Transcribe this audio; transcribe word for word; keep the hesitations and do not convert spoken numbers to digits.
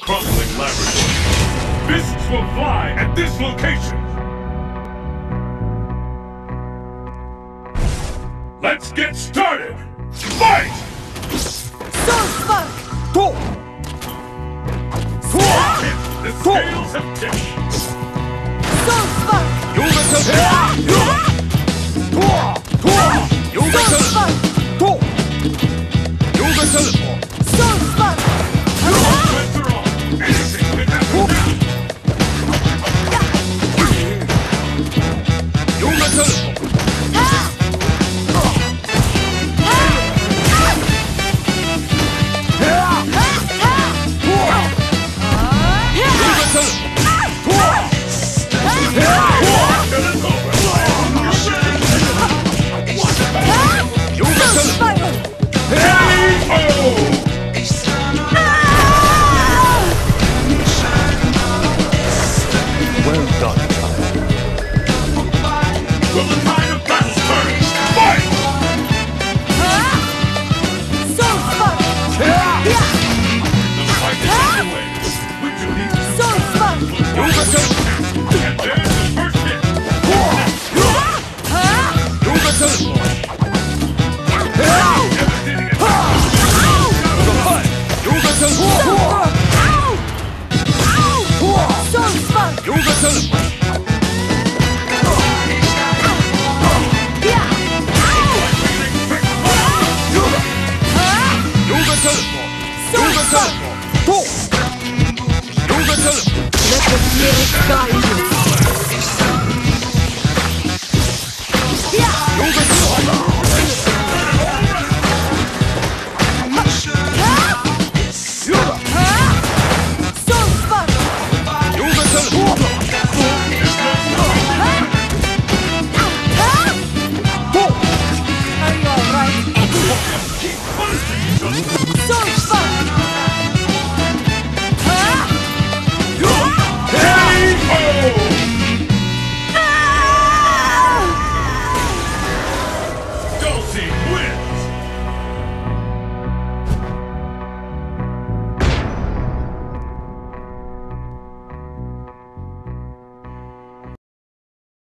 Crumbling laboratory. Fists will fly at this location. Let's get started. Fight! Sword spark! Go! The scales have tipped. Sword spark! Yoga Sword spark! Yoga Sword spark! Sweats are off. Anything can happen now. Well done, child. Will the tide of battle turn? Fight! Sword spark! The fight is underway. Which of these Sword spark! Yoga And there's the first hit. Sword spark! Sword spark! Let the spirit guide you.